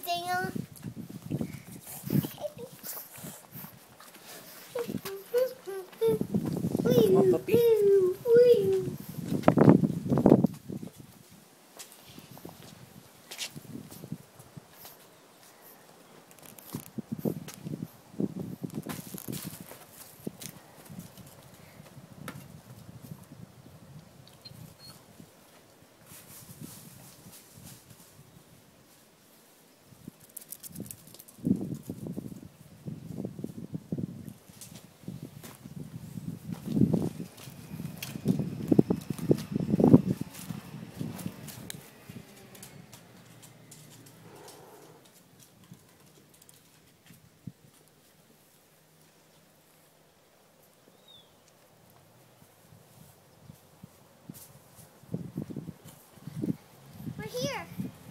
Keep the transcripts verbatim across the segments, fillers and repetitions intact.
everything on. Come on, puppy. We're here.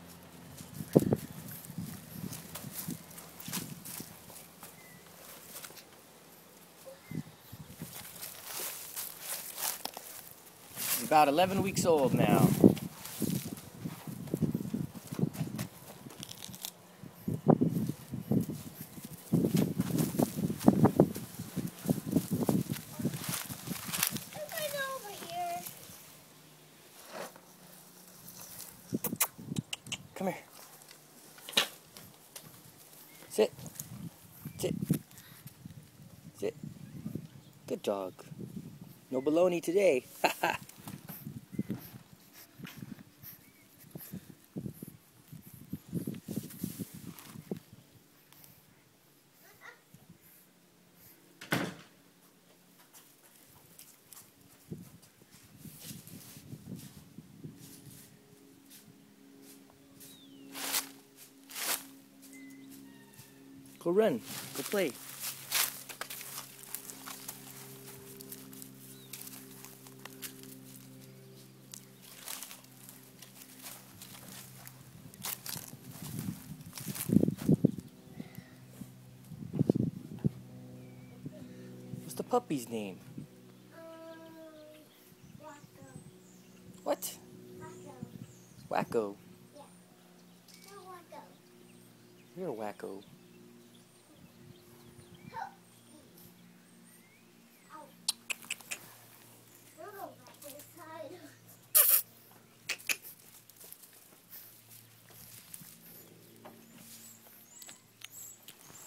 He's about eleven weeks old now. Let's go over here. Come here. Sit. Sit. Sit. Good dog. No baloney today. Ha ha. Go run. Go play. What's the puppy's name? Um, Wacko. What? Wacko. Wacko. Yeah. No, Wacko. You're a wacko.